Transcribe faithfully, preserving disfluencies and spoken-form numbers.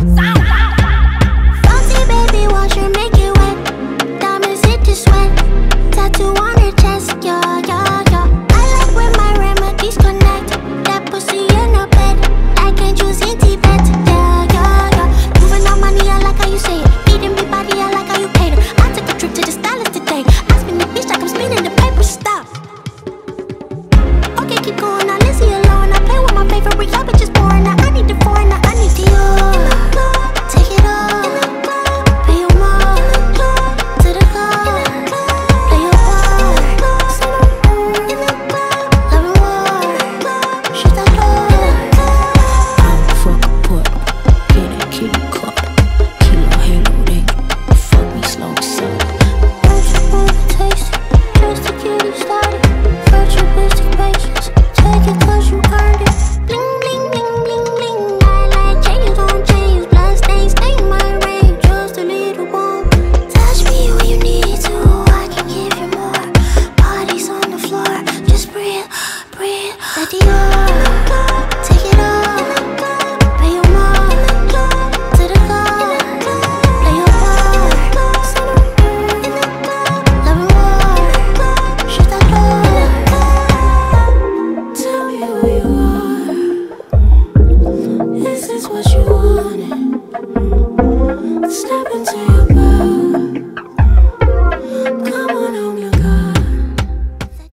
Fancy baby washer, make it wet. Diamonds hit the sweat. Tattoo on her chest, yeah, yeah, yeah. I like when my remedies connect. That pussy in a bed, like angels in Tibet, yeah, yeah, yeah. Moving on money, I like how you say it. Eating me body, I like how you cater. I took a trip to the stylist today. I spin the beach like I'm spinning the paper. Stop. Okay, keep going. Now Lizzie alone. I play with my favorite. Y'all bitches boring. Now I need the foreign. Now I need the you. In the club, take it all. In the club, pay your mom. In the club, to the club. In the club, play your part. In the club, in the club, love and war. In the club, shoot that door. In the club, I don't fuck a put. Get that kitty cup. Kilo halo, they fuck me slow, so. don't you wanna taste it? Just to get it started. Virtualistic patience. Take it 'cause you earned it. Bling, bling, bling, bling, bling. I like chains on chains. Blood stains stain my range. Just a little warm. Touch me when you need to. I can give you more. Bodies on the floor. Just breathe, breathe. Let the